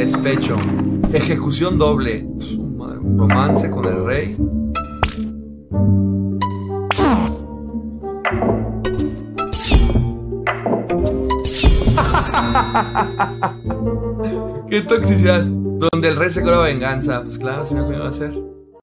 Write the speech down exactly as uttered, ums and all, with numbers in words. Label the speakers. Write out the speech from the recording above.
Speaker 1: despecho. Ejecución doble. Su madre. Romance con el rey. ¡Qué toxicidad! Donde el rey se cobra venganza. Pues claro, si me lo iba a hacer.